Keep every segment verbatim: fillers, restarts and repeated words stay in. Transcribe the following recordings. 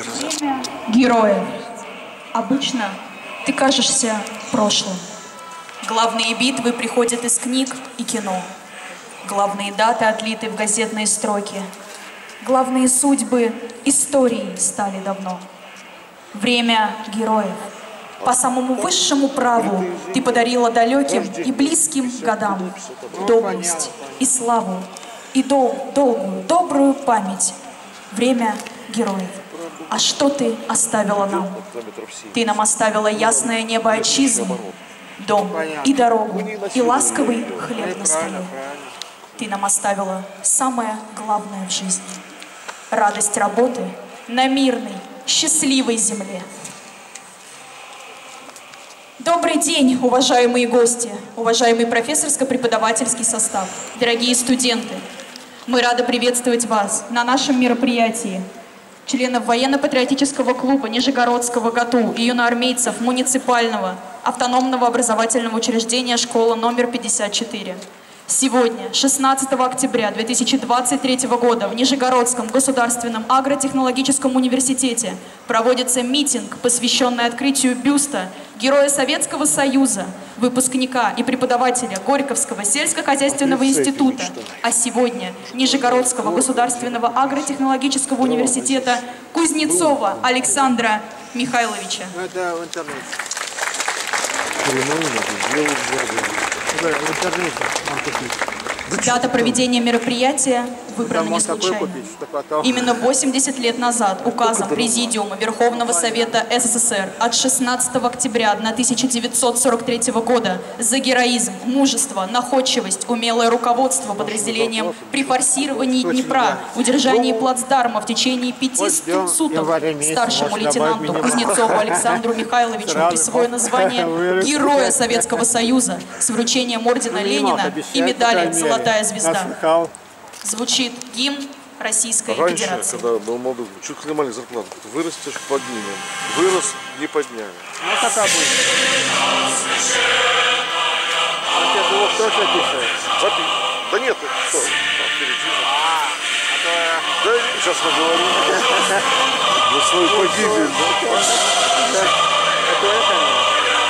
Время героев. Обычно ты кажешься прошлым. Главные битвы приходят из книг и кино. Главные даты отлиты в газетные строки. Главные судьбы истории стали давно. Время героев. По самому высшему праву ты подарила далеким и близким годам доблесть и славу, и дол долгую, добрую память. Время героев. А что ты оставила нам? Ты нам оставила ясное небо отчизны, дом и дорогу, и ласковый хлеб на столе. Ты нам оставила самое главное в жизни — радость работы на мирной, счастливой земле. Добрый день, уважаемые гости, уважаемый профессорско-преподавательский состав, дорогие студенты. Мы рады приветствовать вас на нашем мероприятии. Членов военно-патриотического клуба Нижегородского ГАТУ и юноармейцев муниципального автономного образовательного учреждения «Школа номер пятьдесят четыре». Сегодня, шестнадцатого октября две тысячи двадцать третьего года, в Нижегородском государственном агротехнологическом университете проводится митинг, посвященный открытию бюста Героя Советского Союза, выпускника и преподавателя Горьковского сельскохозяйственного института, а сегодня Нижегородского государственного агротехнологического университета Кузнецова Александра Михайловича. Дата проведения мероприятия выбрана не случайно. Именно восемьдесят лет назад указом Президиума Верховного Совета СССР от шестнадцатого октября тысяча девятьсот сорок третьего года за героизм, мужество, находчивость, умелое руководство подразделением при форсировании Днепра, удержании плацдарма в течение пяти суток старшему лейтенанту Кузнецову Александру Михайловичу присвоено звание Героя Советского Союза с вручением ордена Ленина и медали «Золотая звезда». Звучит гимн Российской Раньше, Федерации. когда был молодой, чуть снимали зарплату. Вырастешь, поднимем. Вырос, не подняли. Ну так обычно. А тебе было кто записывает? Запи... Да нет, кто? А, а то я... Да сейчас мы говорим. За свою погибель, да? Это это?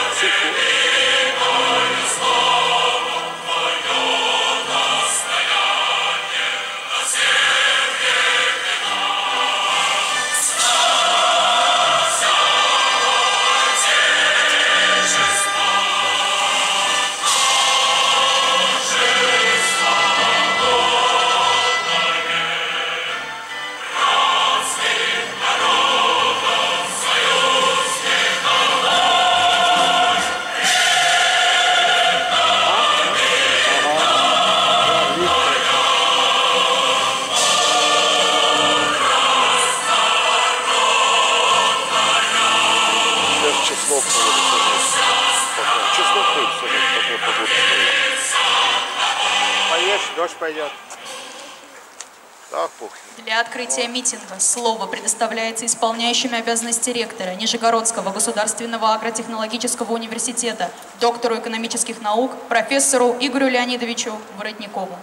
Дождь пойдет. Так, пух. Для открытия митинга слово предоставляется исполняющим обязанности ректора Нижегородского государственного агротехнологического университета, доктору экономических наук, профессору Игорю Леонидовичу Воротникову.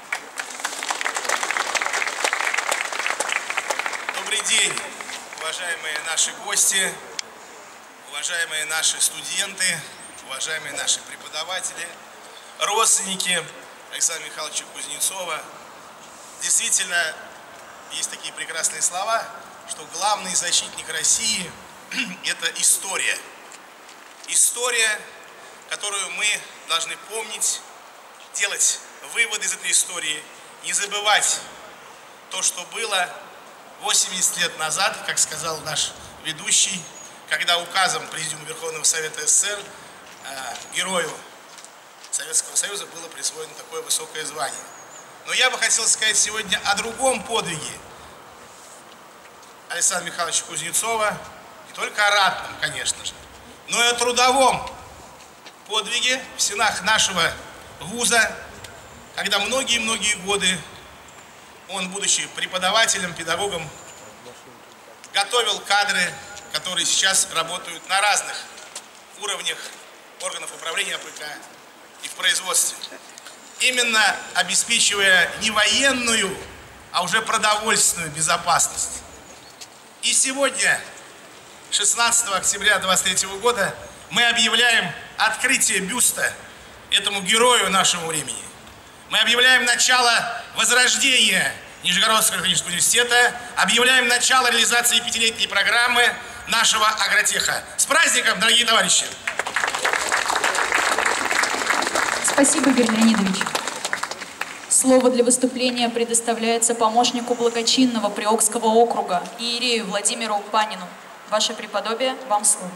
Добрый день, уважаемые наши гости, уважаемые наши студенты, уважаемые наши преподаватели, родственники Александра Михайловича Кузнецова. Действительно, есть такие прекрасные слова, что главный защитник России – это история. История, которую мы должны помнить, делать выводы из этой истории, не забывать то, что было восемьдесят лет назад, как сказал наш ведущий, когда указом Президиума Верховного Совета СССР э, герою Советского Союза было присвоено такое высокое звание. Но я бы хотел сказать сегодня о другом подвиге Александра Михайловича Кузнецова, не только о ратном, конечно же, но и о трудовом подвиге в стенах нашего вуза, когда многие-многие годы он, будучи преподавателем, педагогом, готовил кадры, которые сейчас работают на разных уровнях органов управления АПК и в производстве, именно обеспечивая не военную, а уже продовольственную безопасность. И сегодня, шестнадцатого октября две тысячи двадцать третьего года, мы объявляем открытие бюста этому герою нашего времени. Мы объявляем начало возрождения Нижегородского технического университета, объявляем начало реализации пятилетней программы нашего агротеха. С праздником, дорогие товарищи! Спасибо, Игорь Леонидович. Слово для выступления предоставляется помощнику благочинного Приокского округа иерею Владимиру Панину. Ваше преподобие, вам слово.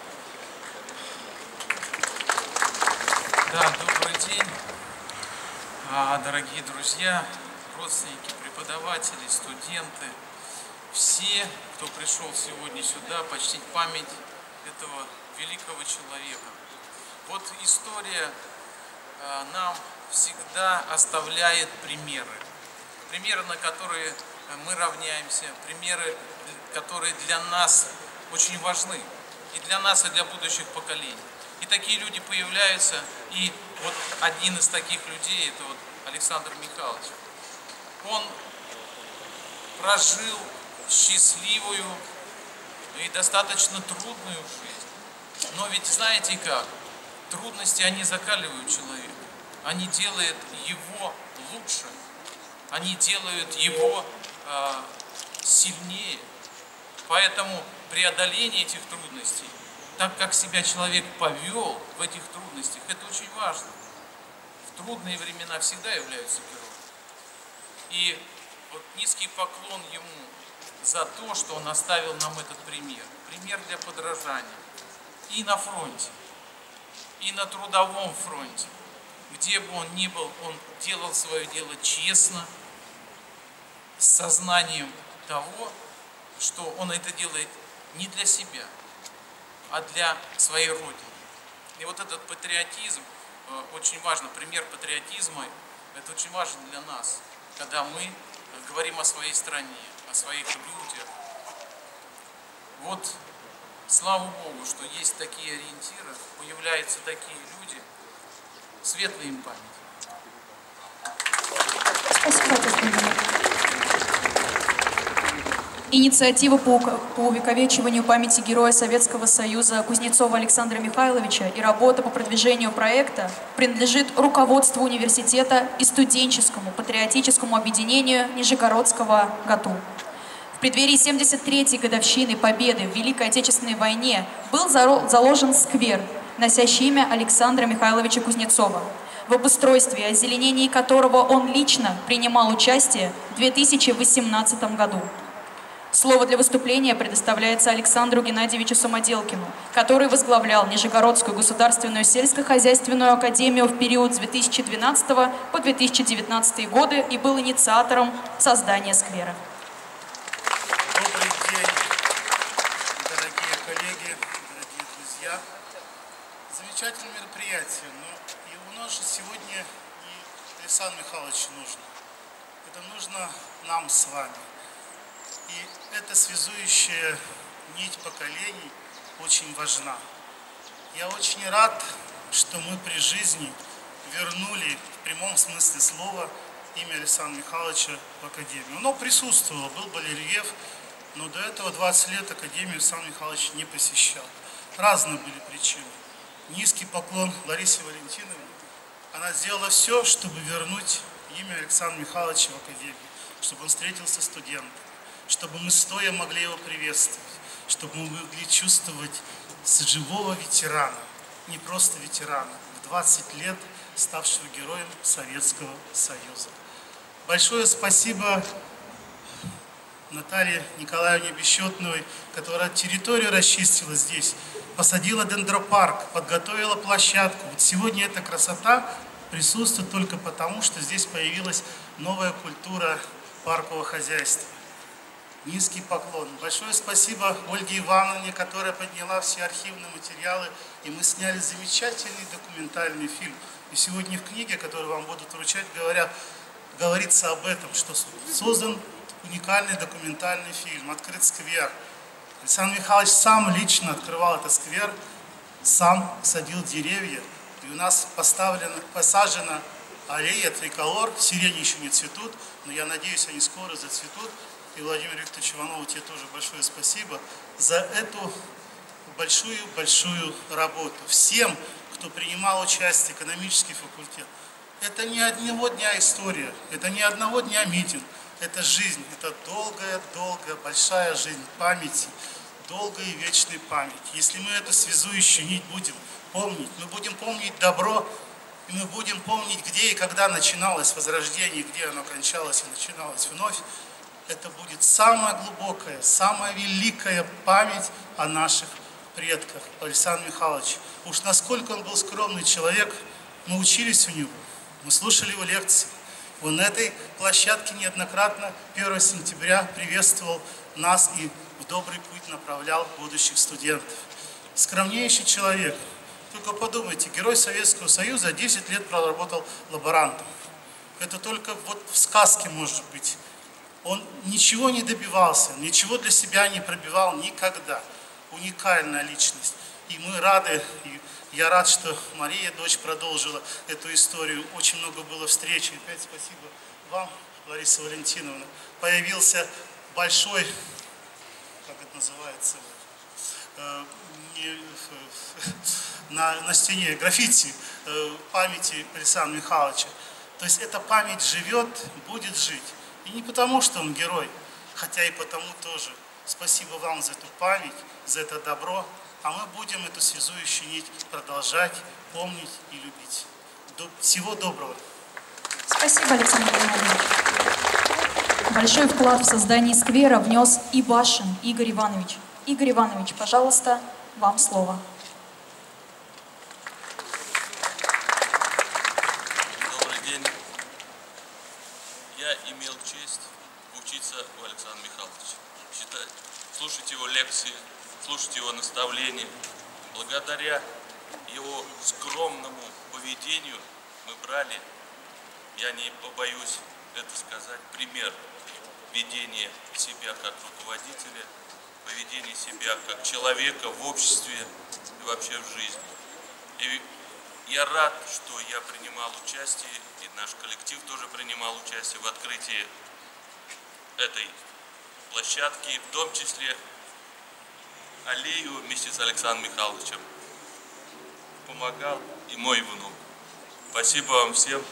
Да, добрый день, дорогие друзья, родственники, преподаватели, студенты, все, кто пришел сегодня сюда почтить память этого великого человека. Вот история нам всегда оставляет примеры, примеры, на которые мы равняемся, примеры, которые для нас очень важны, и для нас, и для будущих поколений. И такие люди появляются, и вот один из таких людей, это вот Александр Михайлович. Он прожил счастливую и достаточно трудную жизнь. Но ведь знаете как? Трудности, они закаливают человека. Они делают его лучше. Они делают его э, сильнее. Поэтому преодоление этих трудностей, так как себя человек повел в этих трудностях, это очень важно. В трудные времена всегда являются героем. И вот низкий поклон ему за то, что он оставил нам этот пример. Пример для подражания. И на фронте, и на трудовом фронте. Где бы он ни был, он делал свое дело честно, с сознанием того, что он это делает не для себя, а для своей Родины. И вот этот патриотизм, очень важно, пример патриотизма, это очень важно для нас, когда мы говорим о своей стране, о своих людях. Вот, слава Богу, что есть такие ориентиры, появляются такие люди, светлая им память. Спасибо, господин. Инициатива по, по увековечиванию памяти Героя Советского Союза Кузнецова Александра Михайловича и работа по продвижению проекта принадлежит руководству университета и студенческому патриотическому объединению Нижегородского ГАТУ. В преддверии семьдесят третьей годовщины Победы в Великой Отечественной войне был заложен сквер, носящий имя Александра Михайловича Кузнецова, в обустройстве и озеленении которого он лично принимал участие в две тысячи восемнадцатом году. Слово для выступления предоставляется Александру Геннадьевичу Самоделкину, который возглавлял Нижегородскую государственную сельскохозяйственную академию в период с две тысячи двенадцатого по две тысячи девятнадцатый годы и был инициатором создания сквера. Добрый день, дорогие коллеги, дорогие друзья. Замечательное мероприятие, но и у нас же сегодня и Александру Михайловичу нужно. Это нужно нам с вами. И эта связующая нить поколений очень важна. Я очень рад, что мы при жизни вернули в прямом смысле слова имя Александра Михайловича в Академию. Оно присутствовало, был барельеф, но до этого двадцать лет Академию Александр Михайлович не посещал. Разные были причины. Низкий поклон Ларисе Валентиновне. Она сделала все, чтобы вернуть имя Александра Михайловича в Академию, чтобы он встретился с студентами, чтобы мы стоя могли его приветствовать, чтобы мы могли чувствовать живого ветерана, не просто ветерана, в двадцать лет ставшего героем Советского Союза. Большое спасибо Наталье Николаевне Бесчетновой, которая территорию расчистила здесь, посадила дендропарк, подготовила площадку. Вот сегодня эта красота присутствует только потому, что здесь появилась новая культура паркового хозяйства. Низкий поклон. Большое спасибо Ольге Ивановне, которая подняла все архивные материалы, и мы сняли замечательный документальный фильм. И сегодня в книге, которую вам будут вручать, говорят, говорится об этом, что создан уникальный документальный фильм «Открыт сквер». Александр Михайлович сам лично открывал этот сквер, сам садил деревья, и у нас поставлена, посажена аллея триколор, сирени еще не цветут, но я надеюсь, они скоро зацветут. И Владимир Викторович Иванову, тебе тоже большое спасибо за эту большую-большую работу. Всем, кто принимал участие, экономический факультет. Это не одного дня история, это не одного дня митинг, это жизнь, это долгая-долгая большая жизнь памяти, долгая и вечная память. Если мы эту связующую нить будем помнить, мы будем помнить добро, и мы будем помнить, где и когда начиналось возрождение, где оно кончалось и начиналось вновь, это будет самая глубокая, самая великая память о наших предках, Александр Михайлович. Уж насколько он был скромный человек, мы учились у него, мы слушали его лекции. Он на этой площадке неоднократно первого сентября приветствовал нас и в добрый путь направлял будущих студентов. Скромнейший человек. Только подумайте, герой Советского Союза десять лет проработал лаборантом. Это только вот в сказке может быть. Он ничего не добивался, ничего для себя не пробивал никогда. Уникальная личность. И мы рады, и я рад, что Мария, дочь, продолжила эту историю. Очень много было встреч. И опять спасибо вам, Лариса Валентиновна. Появился большой, как это называется, э, не, на, на стене граффити э, памяти Александра Михайловича. То есть эта память живет, будет жить. И не потому, что он герой, хотя и потому тоже. Спасибо вам за эту память, за это добро. А мы будем эту связующую нить продолжать помнить и любить. До... Всего доброго. Спасибо, Александр Иванович. Большой вклад в создание сквера внес и Башин Игорь Иванович. Игорь Иванович, пожалуйста, вам слово. Добрый день. Я имел честь учиться у Александра Михайловича, читать, слушать его лекции, слушать его наставления. Благодаря его скромному поведению мы брали, я не побоюсь это сказать, пример ведения себя как руководителя, поведения себя как человека в обществе и вообще в жизни. И я рад, что я принимал участие, и наш коллектив тоже принимал участие в открытии этой площадки, в том числе аллею вместе с Александром Михайловичем помогал и мой внук. Спасибо вам всем.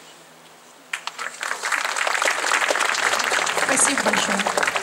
Спасибо большое.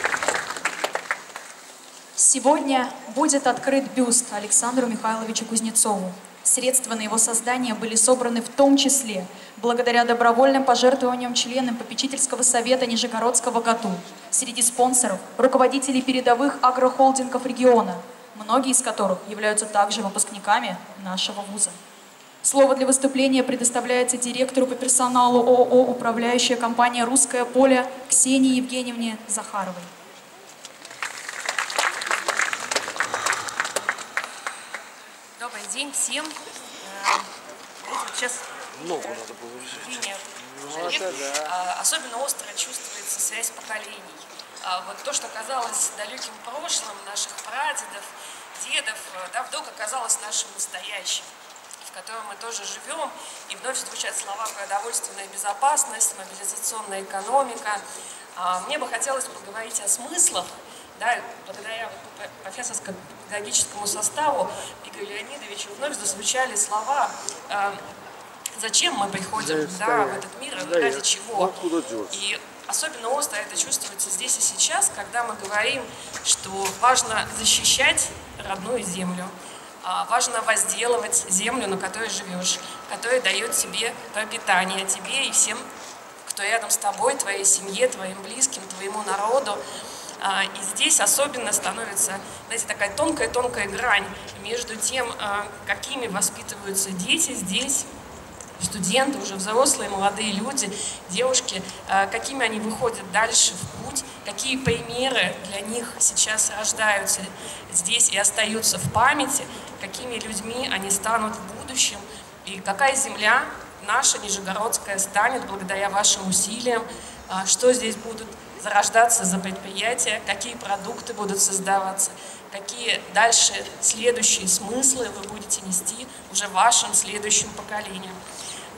Сегодня будет открыт бюст Александру Михайловичу Кузнецову. Средства на его создание были собраны в том числе благодаря добровольным пожертвованиям членам попечительского совета Нижегородского ГАТУ. Среди спонсоров – руководителей передовых агрохолдингов региона, многие из которых являются также выпускниками нашего вуза. Слово для выступления предоставляется директору по персоналу ООО «Управляющая компания «Русское поле» Ксении Евгеньевне Захаровой. Добрый день всем. Сейчас Много надо было решить. Особенно остро чувствуется связь поколений. Вот то, что казалось далеким прошлым наших прадедов, дедов, да, вдруг оказалось нашим настоящим, в котором мы тоже живем. И вновь звучат слова продовольственная безопасность, мобилизационная экономика. Мне бы хотелось поговорить о смыслах. Да, благодаря профессорско-педагогическому составу Игорю Леонидовичу вновь зазвучали слова, э, зачем мы приходим да, в этот мир и ради чего. И особенно остро это чувствуется здесь и сейчас, когда мы говорим, что важно защищать родную землю, э, важно возделывать землю, на которой живешь, которая дает тебе пропитание, тебе и всем, кто рядом с тобой, твоей семье, твоим близким, твоему народу. И здесь особенно становится, знаете, такая тонкая-тонкая грань между тем, какими воспитываются дети здесь, студенты, уже взрослые, молодые люди, девушки, какими они выходят дальше в путь, какие примеры для них сейчас рождаются здесь и остаются в памяти, какими людьми они станут в будущем, и какая земля наша, Нижегородская, станет благодаря вашим усилиям, что здесь будут зарождаться за предприятия, какие продукты будут создаваться, какие дальше следующие смыслы вы будете нести уже вашим следующим поколениям.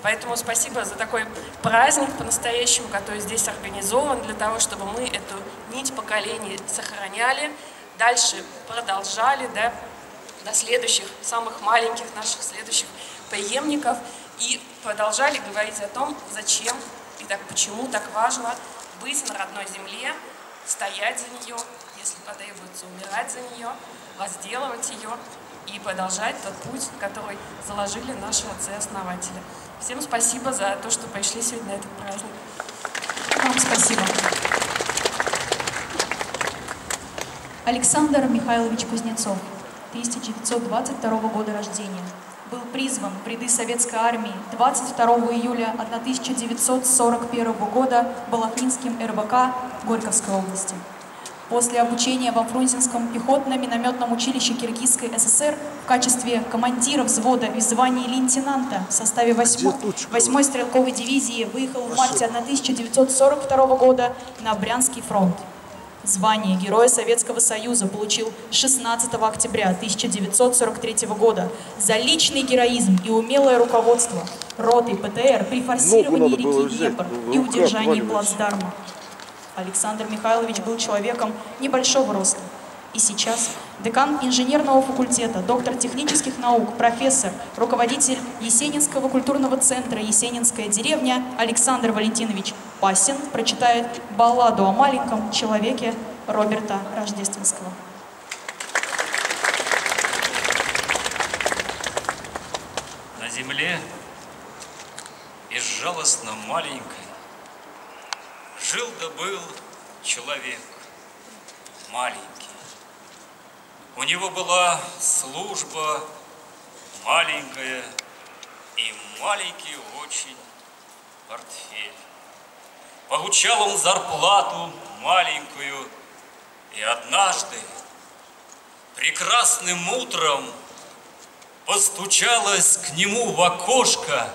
Поэтому спасибо за такой праздник по-настоящему, который здесь организован, для того, чтобы мы эту нить поколений сохраняли, дальше продолжали, да, до следующих, самых маленьких наших следующих преемников, и продолжали говорить о том, зачем и так, почему так важно быть на родной земле, стоять за нее, если потребуется, умирать за нее, возделывать ее и продолжать тот путь, который заложили наши отцы-основатели. Всем спасибо за то, что пришли сегодня на этот праздник. Вам спасибо. Александр Михайлович Кузнецов, тысяча девятьсот двадцать второго года рождения. Был призван в ряды советской армии двадцать второго июля тысяча девятьсот сорок первого года Балахнинским эр бэ ка Горьковской области. После обучения во Фрунзенском пехотно-минометном училище Киргизской эс эс эр в качестве командира взвода в звании лейтенанта в составе восьмой стрелковой дивизии выехал в марте тысяча девятьсот сорок второго года на Брянский фронт. Звание Героя Советского Союза получил шестнадцатого октября тысяча девятьсот сорок третьего года за личный героизм и умелое руководство ротой пэ тэ эр при форсировании реки Днепр и удержании плацдарма. Александр Михайлович был человеком небольшого роста. И сейчас декан инженерного факультета, доктор технических наук, профессор, руководитель Есенинского культурного центра «Есенинская деревня» Александр Валентинович Пасин прочитает балладу о маленьком человеке Роберта Рождественского. На земле безжалостно маленькой жил да был человек маленький. У него была служба маленькая и маленький очень портфель. Получал он зарплату маленькую, и однажды прекрасным утром постучалась к нему в окошко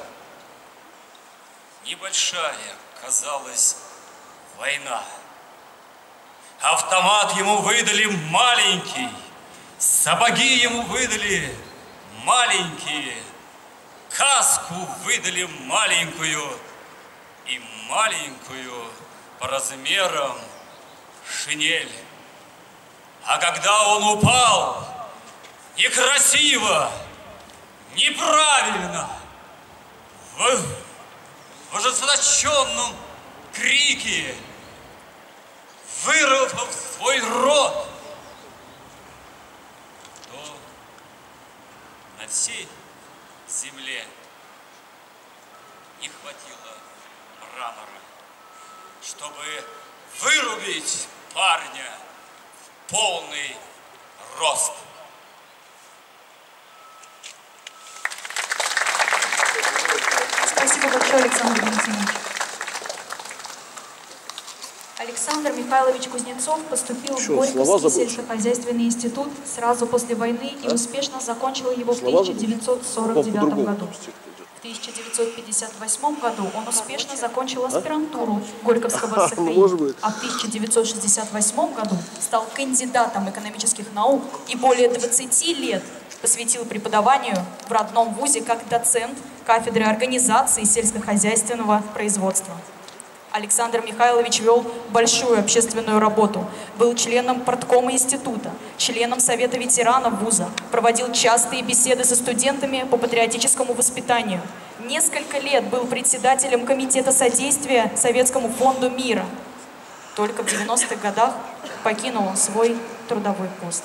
небольшая, казалось, война. Автомат ему выдали маленький, сапоги ему выдали маленькие, каску выдали маленькую и маленькую по размерам шинель. А когда он упал, некрасиво, неправильно, в, в ожесточенном крике, вырвав свой рот, то на всей земле не хватило мрамора, чтобы вырубить парня в полный рост. Спасибо большое, Александр Валентинович. Александр Михайлович Кузнецов поступил Что, в Горьковский забыл? сельскохозяйственный институт сразу после войны и успешно закончил его в тысяча девятьсот сорок девятом году. В тысяча девятьсот пятьдесят восьмом году он успешно закончил аспирантуру Горьковского эс эф и, а в тысяча девятьсот шестьдесят восьмом году стал кандидатом экономических наук и более двадцати лет посвятил преподаванию в родном вузе как доцент кафедры организации сельскохозяйственного производства. Александр Михайлович вел большую общественную работу, был членом парткома института, членом Совета ветеранов вуза, проводил частые беседы со студентами по патриотическому воспитанию. Несколько лет был председателем комитета содействия Советскому фонду мира. Только в девяностых годах покинул свой трудовой пост.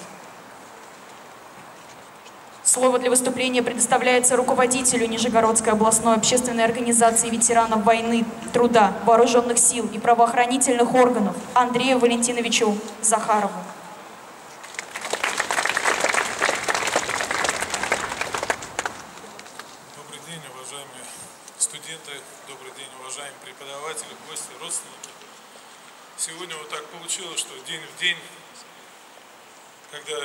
Слово для выступления предоставляется руководителю Нижегородской областной общественной организации ветеранов войны, труда, вооруженных сил и правоохранительных органов Андрею Валентиновичу Захарову. Добрый день, уважаемые студенты, добрый день, уважаемые преподаватели, гости, родственники. Сегодня вот так получилось, что день в день, когда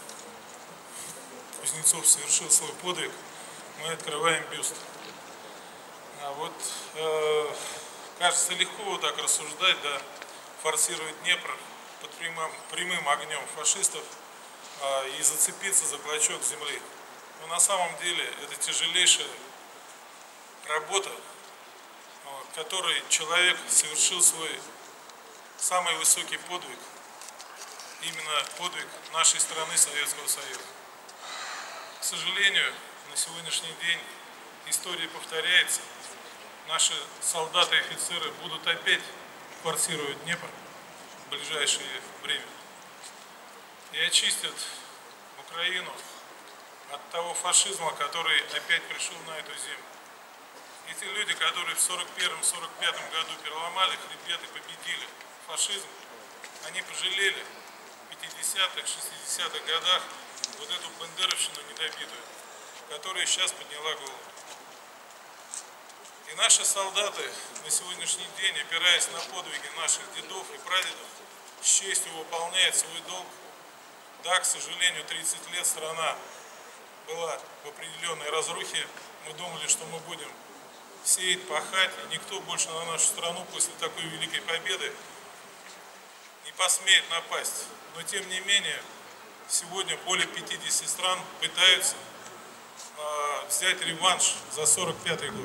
Кузнецов совершил свой подвиг, мы открываем бюст. А вот э, кажется легко вот так рассуждать, да, форсировать Днепр под прямым, прямым огнем фашистов э, и зацепиться за клочок земли. Но на самом деле это тяжелейшая работа, вот, в которой человек совершил свой самый высокий подвиг, именно подвиг нашей страны, Советского Союза. К сожалению, на сегодняшний день история повторяется. Наши солдаты и офицеры будут опять форсировать Днепр в ближайшее время и очистят Украину от того фашизма, который опять пришел на эту землю. И те люди, которые в сорок первом — сорок пятом году переломали хребет и победили фашизм, они пожалели в пятидесятых — шестидесятых годах вот эту бандеровщину недобитую, которая сейчас подняла голову. И наши солдаты на сегодняшний день, опираясь на подвиги наших дедов и прадедов, с честью выполняют свой долг. Да, к сожалению, тридцать лет страна была в определенной разрухе. Мы думали, что мы будем сеять, пахать, и никто больше на нашу страну после такой великой победы не посмеет напасть. Но тем не менее, сегодня более пятидесяти стран пытаются э, взять реванш за сорок пятый год.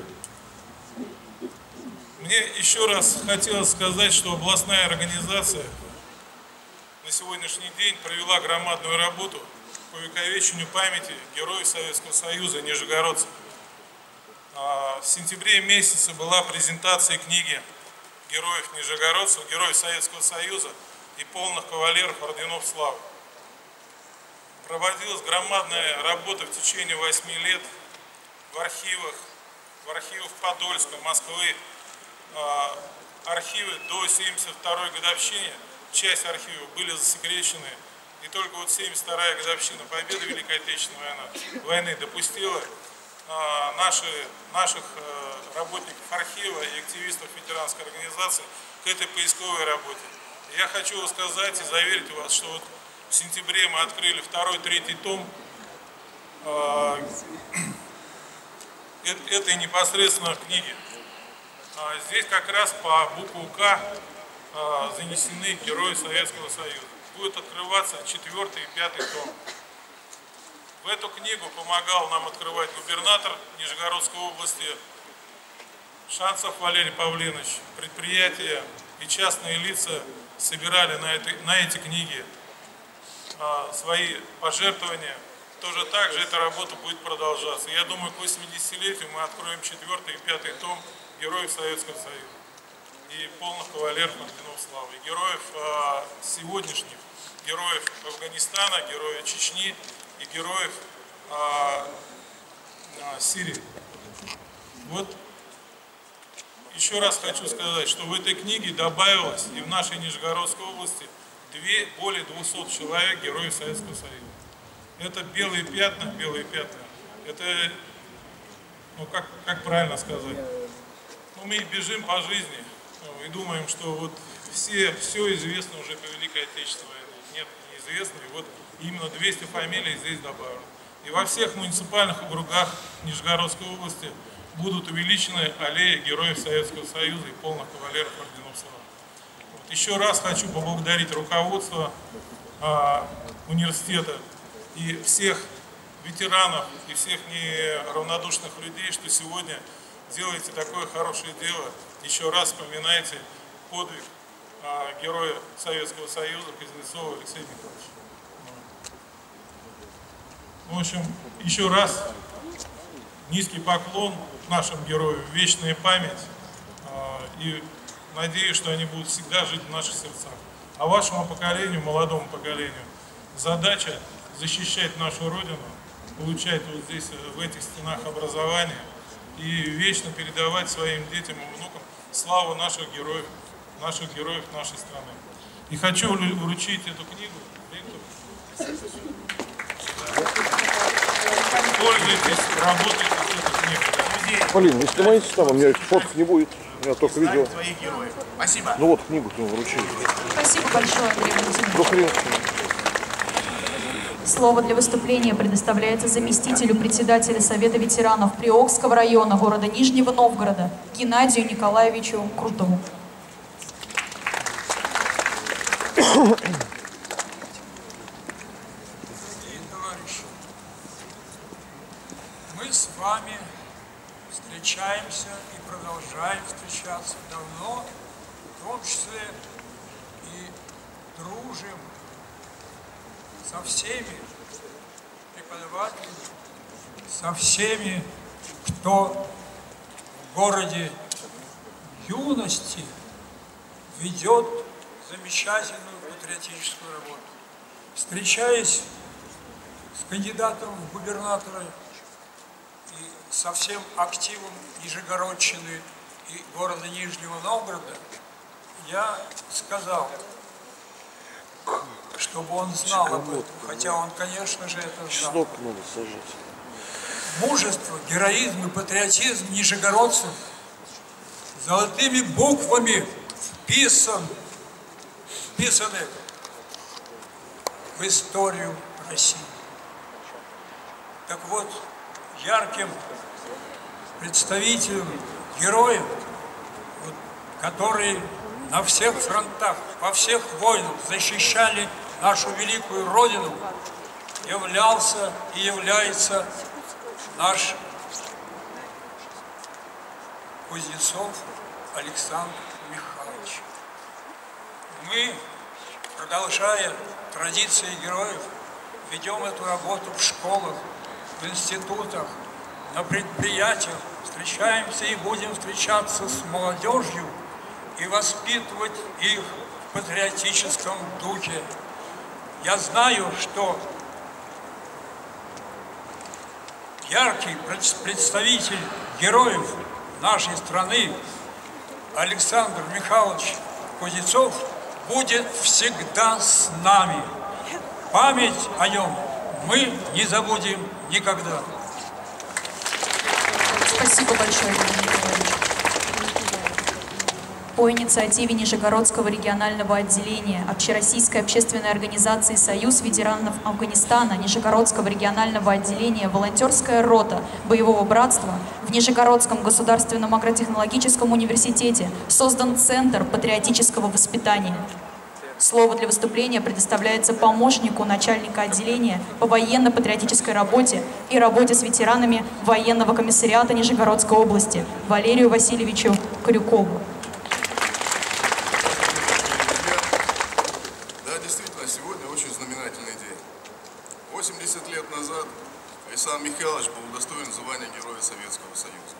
Мне еще раз хотелось сказать, что областная организация на сегодняшний день провела громадную работу по увековечению памяти героев Советского Союза, нижегородцев. В сентябре месяце была презентация книги героев нижегородцев, героев Советского Союза и полных кавалеров орденов славы. Проводилась громадная работа в течение восьми лет в архивах, в архивах Подольска, Москвы, архивы до семьдесят второй годовщины, часть архивов были засекречены, и только вот семьдесят вторая годовщина победы Великой Отечественной войны, войны допустила а, наши, наших а, работников архива и активистов ветеранской организации к этой поисковой работе. И я хочу сказать и заверить вас, что вот в сентябре мы открыли второй, третий том а, этой непосредственно книги. Здесь как раз по букву К занесены герои Советского Союза. Будет открываться четвертый и пятый том. В эту книгу помогал нам открывать губернатор Нижегородской области Шанцев Валерий Павлович. Предприятия и частные лица собирали на, это, на эти книги свои пожертвования. Тоже так же эта работа будет продолжаться. Я думаю, к восьмидесятилетию мы откроем четвертый и пятый том героев Советского Союза и полных кавалеров орденов славы, и героев а, сегодняшних, героев Афганистана, героев Чечни и героев а, а, Сирии. Вот еще раз хочу сказать, что в этой книге добавилось и в нашей Нижегородской области две, более двухсот человек героев Советского Союза. Это белые пятна, белые пятна. Это, ну как, как правильно сказать? Ну, мы бежим по жизни ну, и думаем, что вот все, все известно уже по Великой Отечественной войне. Нет, неизвестно. И вот именно двести фамилий здесь добавлено. И во всех муниципальных округах Нижегородской области будут увеличены аллеи героев Советского Союза и полных кавалеров орденов славы. Вот. Еще раз хочу поблагодарить руководство а, университета и всех ветеранов, и всех неравнодушных людей, что сегодня делаете такое хорошее дело. Еще раз вспоминайте подвиг а, героя Советского Союза Кузнецова Алексея Михайловича. В общем, еще раз низкий поклон нашим героям, вечная память. А, и надеюсь, что они будут всегда жить в наших сердцах. А вашему поколению, молодому поколению, задача защищать нашу Родину, получать вот здесь, в этих стенах образования и вечно передавать своим детям и внукам славу наших героев, наших героев нашей страны. И хочу вручить эту книгу ректору. Пользуйтесь, работайте с этой книгой. Полин, не снимайте там, у меня фоток не будет, у меня только видео. Спасибо. Ну вот книгу-то вручили. Спасибо большое, Андрей Валентинович. Ну, хрен. Слово для выступления предоставляется заместителю председателя Совета ветеранов Приокского района города Нижнего Новгорода Геннадию Николаевичу Крутову. Мы с вами встречаемся и продолжаем встречаться давно, в том числе и дружим со всеми преподавателями, со всеми, кто в городе юности ведет замечательную патриотическую работу. Встречаясь с кандидатом в губернаторы и со всем активом Нижегородчины и города Нижнего Новгорода, я сказал, чтобы он знал об этом, хотя он, конечно же, это знал. Мужество, героизм и патриотизм нижегородцев золотыми буквами вписан, вписаны в историю России. Так вот, ярким представителем героев, вот, которые на всех фронтах, во всех войнах защищали нашу великую Родину, являлся и является наш Кузнецов Александр Михайлович. Мы, продолжая традиции героев, ведем эту работу в школах, в институтах, на предприятиях, встречаемся и будем встречаться с молодежью и воспитывать их в патриотическом духе. Я знаю, что яркий представитель героев нашей страны Александр Михайлович Кузнецов будет всегда с нами. Память о нем мы не забудем никогда. Спасибо большое, Евгений Николаевич. По инициативе Нижегородского регионального отделения Общероссийской общественной организации «Союз ветеранов Афганистана», Нижегородского регионального отделения «Волонтерская рота боевого братства» в Нижегородском государственном агротехнологическом университете создан Центр патриотического воспитания. Слово для выступления предоставляется помощнику начальника отделения по военно-патриотической работе и работе с ветеранами военного комиссариата Нижегородской области Валерию Васильевичу Крюкову. Да, действительно, сегодня очень знаменательный день. восемьдесят лет назад Александр Михайлович был удостоен звания Героя Советского Союза.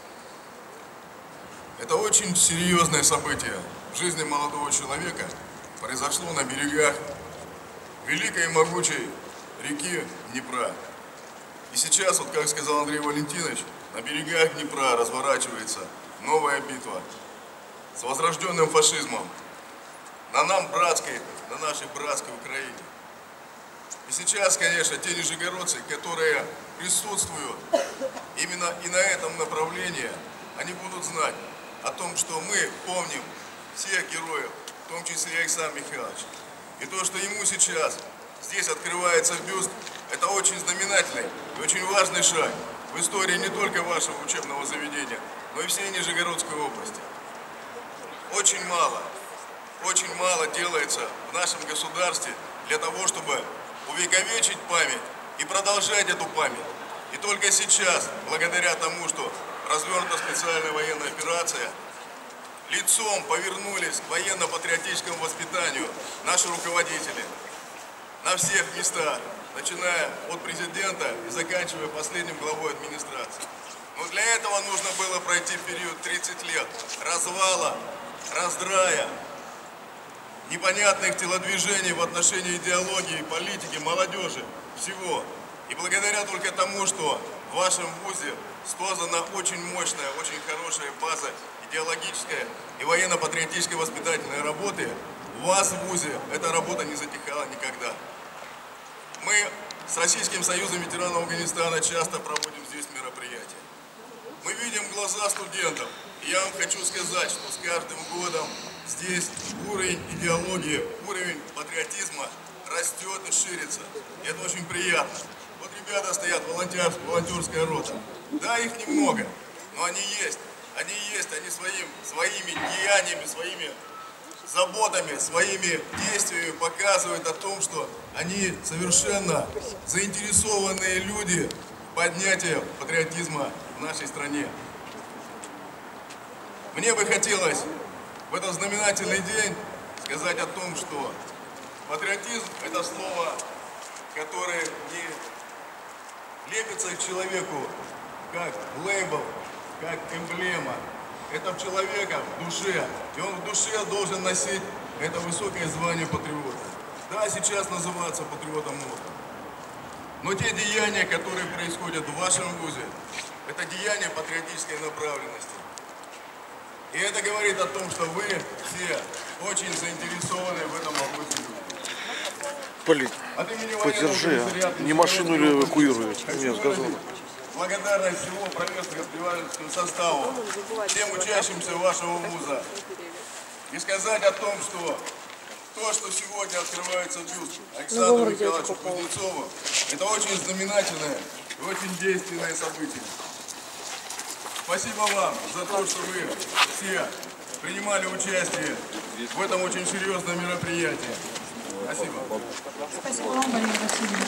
Это очень серьезное событие в жизни молодого человека. Произошло на берегах великой и могучей реки Днепра. И сейчас, вот как сказал Андрей Валентинович, на берегах Днепра разворачивается новая битва с возрожденным фашизмом на нам братской, на нашей братской Украине. И сейчас, конечно, те нижегородцы, которые присутствуют именно и на этом направлении, они будут знать о том, что мы помним всех героев, в том числе и Александр Михайлович. И то, что ему сейчас здесь открывается бюст, это очень знаменательный и очень важный шаг в истории не только вашего учебного заведения, но и всей Нижегородской области. Очень мало, очень мало делается в нашем государстве для того, чтобы увековечить память и продолжать эту память. И только сейчас, благодаря тому, что развернута специальная военная операция, лицом повернулись к военно-патриотическому воспитанию наши руководители на всех местах, начиная от президента и заканчивая последним главой администрации. Но для этого нужно было пройти период тридцати лет развала, раздрая, непонятных телодвижений в отношении идеологии, политики, молодежи, всего. И благодаря только тому, что в вашем вузе создана очень мощная, очень хорошая база идеологическая и военно-патриотической воспитательной работы, у вас в вузе эта работа не затихала никогда. Мы с Российским союзом ветеранов Афганистана часто проводим здесь мероприятия. Мы видим глаза студентов, и я вам хочу сказать, что с каждым годом здесь уровень идеологии, уровень патриотизма растет и ширится. И это очень приятно. Вот ребята стоят, волонтер, волонтерская рота. Да, их немного, но они есть. Они есть, они своим, своими деяниями, своими заботами, своими действиями показывают о том, что они совершенно заинтересованные люди поднятия патриотизма в нашей стране. Мне бы хотелось в этот знаменательный день сказать о том, что патриотизм – это слово, которое не лепится к человеку как лейбл, как эмблема. Это в человека, в душе. И он в душе должен носить это высокое звание патриота. Да, сейчас называться патриотом можно. Но те деяния, которые происходят в вашем вузе, это деяния патриотической направленности. И это говорит о том, что вы все очень заинтересованы в этом вопросе. Полит, подержи, а? Не машину ли эвакуируют? Нет, с газона. Благодарность всего профессорско-преподавательскому составу, всем учащимся вашего вуза. И сказать о том, что то, что сегодня открывается бюст Александру Михайловичу Кузнецову, это очень знаменательное и очень действенное событие. Спасибо вам за то, что вы все принимали участие в этом очень серьезном мероприятии. Спасибо. Спасибо вам, Валерий Васильевич.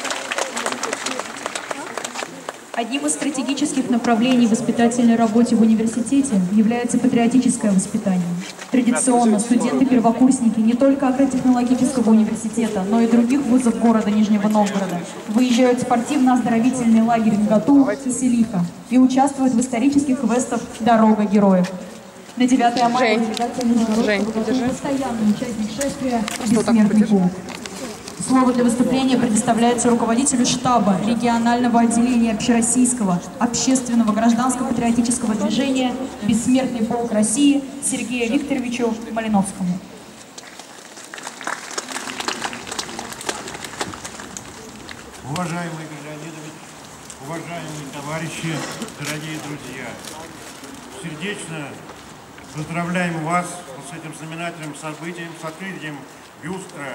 Одним из стратегических направлений в воспитательной работе в университете является патриотическое воспитание. Традиционно студенты-первокурсники не только агротехнологического университета, но и других вузов города Нижнего Новгорода выезжают в спортивно-оздоровительный лагерь МГАТУ и Селиха и участвуют в исторических квестах «Дорога героев». На девятое мая делегация Нижегородского постоянный участник шествия «Бессмертный полк». Слово для выступления предоставляется руководителю штаба регионального отделения общероссийского общественного гражданско-патриотического движения «Бессмертный полк России» Сергею Викторовичу Малиновскому. Уважаемый Леонидович, уважаемые товарищи, дорогие друзья, сердечно поздравляем вас с этим знаменательным событием, с открытием бюста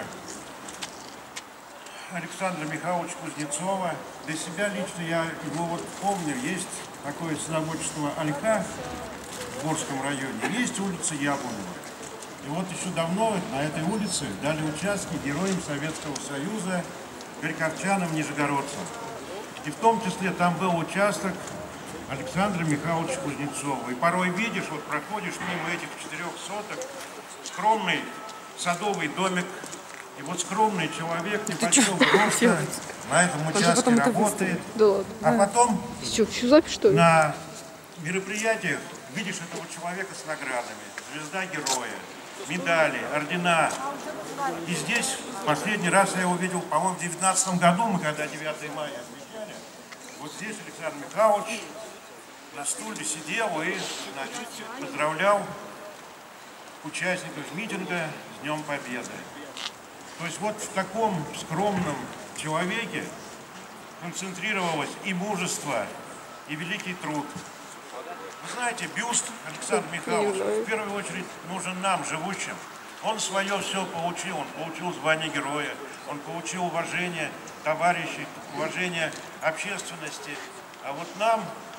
Александра Михайловича Кузнецова. Для себя лично я его вот помню. Есть такое садоводчество Ольха в Горском районе, есть улица Яблонева. И вот еще давно на этой улице дали участки героям Советского Союза, харьковчанам, нижегородцам. И в том числе там был участок Александра Михайловича Кузнецова. И порой видишь, вот проходишь мимо этих четырех соток, скромный садовый домик. И вот скромный человек небольшого роста на этом участке работает. Да, а потом что, запись, что ли? На мероприятиях видишь этого человека с наградами. Звезда героя, медали, ордена. И здесь последний раз я его видел, по-моему, в девятнадцатом году, мы когда девятое мая отмечали. Вот здесь Александр Михайлович на стуле сидел и, значит, поздравлял участников митинга с Днем Победы. То есть вот в таком скромном человеке концентрировалось и мужество, и великий труд. Вы знаете, бюст Александра Михайловича в первую очередь нужен нам, живущим. Он свое все получил, он получил звание героя, он получил уважение товарищей, уважение общественности. А вот нам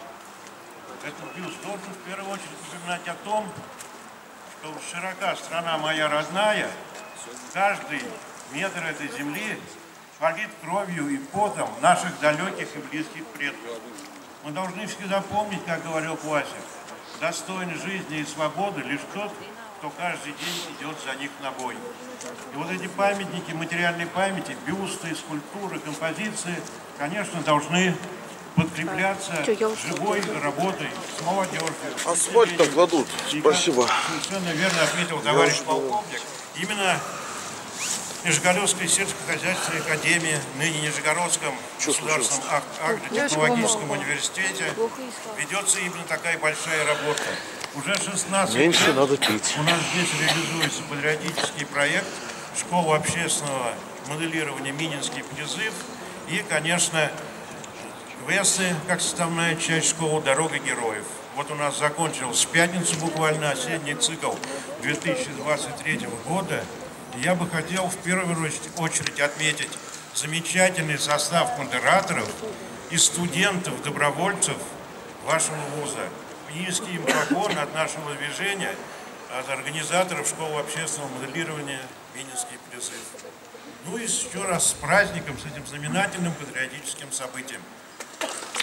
этот бюст должен в первую очередь напоминать о том, что широка страна моя родная, каждый метр этой земли полит кровью и потом наших далеких и близких предков. Мы должны всегда помнить, как говорил классик, достойный жизни и свободы лишь тот, кто каждый день идет за них на бой. И вот эти памятники материальной памяти, бюсты, скульптуры, композиции, конечно, должны подкрепляться живой работой с молодежью. Асфальт так кладут. Спасибо. Совершенно верно отметил товарищ полковник. Именно Нижегородская сельскохозяйственная академия, ныне Нижегородском государственном агротехнологическом университете, ведется именно такая большая работа. Уже шестнадцать Меньше лет надо пить. У нас здесь реализуется патриотический проект «Школа общественного моделирования Мининский призыв» и, конечно, квесты, как составная часть школы «Дорога героев». Вот у нас закончился в пятницу буквально осенний цикл две тысячи двадцать третьего года. Я бы хотел в первую очередь отметить замечательный состав модераторов и студентов, добровольцев вашего вуза. Низкий им поклон от нашего движения, от организаторов школы общественного моделирования «Мининский призыв». Ну и еще раз с праздником, с этим знаменательным патриотическим событием.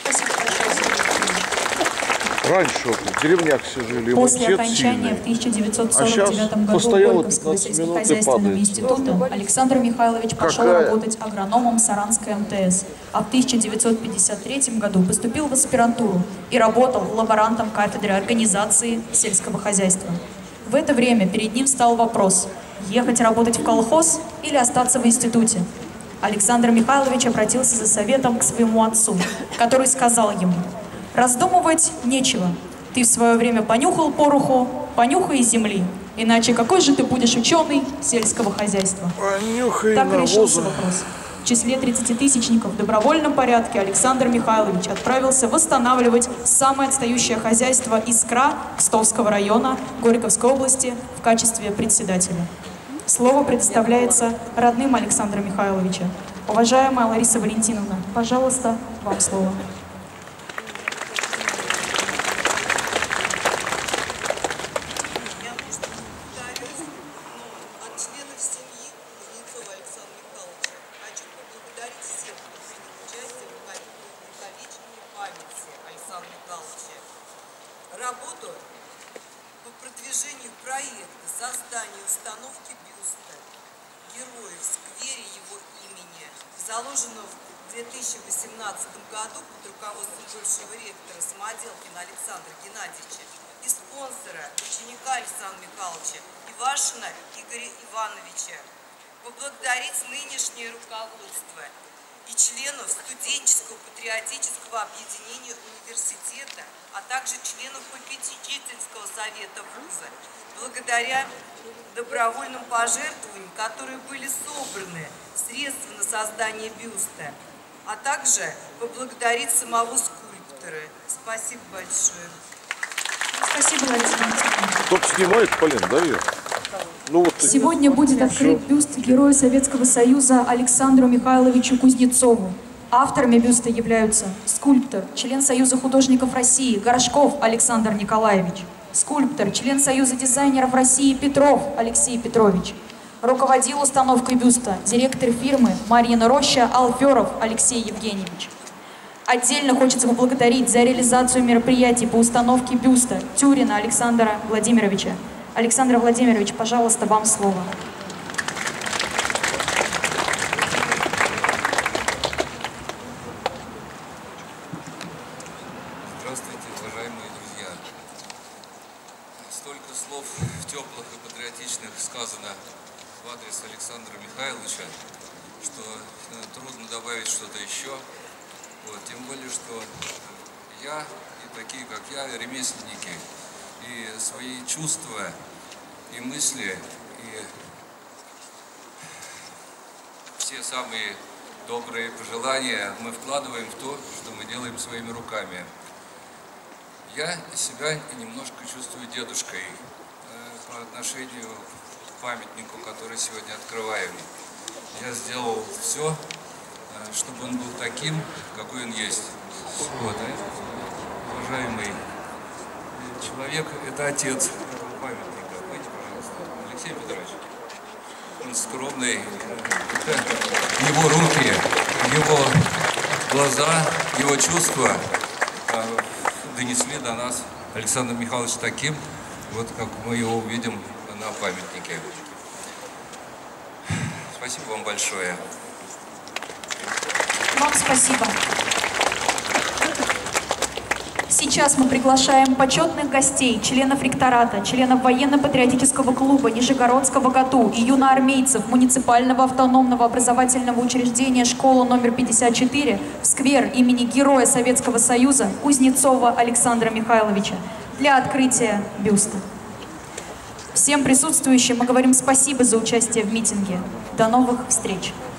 Раньше в деревнях все жили. После окончания в тысяча девятьсот сорок девятом году Горьковского сельскохозяйственного института Александр Михайлович пошел Какая? работать агрономом Саранской эм тэ эс, а в тысяча девятьсот пятьдесят третьем году поступил в аспирантуру и работал лаборантом кафедры организации сельского хозяйства. В это время перед ним стал вопрос – ехать работать в колхоз или остаться в институте. Александр Михайлович обратился за советом к своему отцу, который сказал ему: «Раздумывать нечего. Ты в свое время понюхал пороху, понюхай из земли. Иначе какой же ты будешь ученый сельского хозяйства?» Понюхай Так навоза. решился вопрос. В числе тридцатитысячников в добровольном порядке Александр Михайлович отправился восстанавливать самое отстающее хозяйство «Искра» Кстовского района Горьковской области в качестве председателя. Слово предоставляется родным Александра Михайловича. Уважаемая Лариса Валентиновна, пожалуйста, вам слово. Работу по продвижению проекта создания установки бюста героя в сквере его имени, заложенного в две тысячи восемнадцатом году под руководством бывшего ректора Самоделкина Александра Геннадьевича и спонсора, ученика Александра Михайловича Ивашина Игоря Ивановича, поблагодарить нынешнее руководство и членов студенческого патриотического объединения университета, а также членов попечительского совета вуза, благодаря добровольным пожертвованиям, которые были собраны, средства на создание бюста, а также поблагодарить самого скульптора. Спасибо большое. Спасибо, Лариса Валентиновна. Кто-то снимает, Полин, да, ее? Ну, вот Сегодня будет открыт бюст Героя Советского Союза Александру Михайловичу Кузнецову. Авторами бюста являются скульптор, член Союза художников России Горшков Александр Николаевич, скульптор, член Союза дизайнеров России Петров Алексей Петрович, руководил установкой бюста директор фирмы Марьина Роща Алферов Алексей Евгеньевич. Отдельно хочется поблагодарить за реализацию мероприятий по установке бюста Тюрина Александра Владимировича. Александр Владимирович, пожалуйста, вам слово. Здравствуйте, уважаемые друзья. Столько слов теплых и патриотичных сказано в адрес Александра Михайловича, что трудно добавить что-то еще. Вот, тем более, что я и такие, как я, ремесленники, и свои чувства, и мысли, и все самые добрые пожелания мы вкладываем в то, что мы делаем своими руками. Я себя немножко чувствую дедушкой по отношению к памятнику, который сегодня открываем. Я сделал все, чтобы он был таким, какой он есть. Вот, а уважаемый человек, это отец этого памятника. Пойдите, пожалуйста, Алексей Петрович. Он скромный. Его руки, его глаза, его чувства донесли до нас Александр Михайлович таким, вот как мы его увидим на памятнике. Спасибо вам большое. Вам спасибо. Сейчас мы приглашаем почетных гостей, членов ректората, членов военно-патриотического клуба Нижегородского ГАТУ и юноармейцев муниципального автономного образовательного учреждения «Школа номер пятьдесят четыре» в сквер имени Героя Советского Союза Кузнецова Александра Михайловича для открытия бюста. Всем присутствующим мы говорим спасибо за участие в митинге. До новых встреч!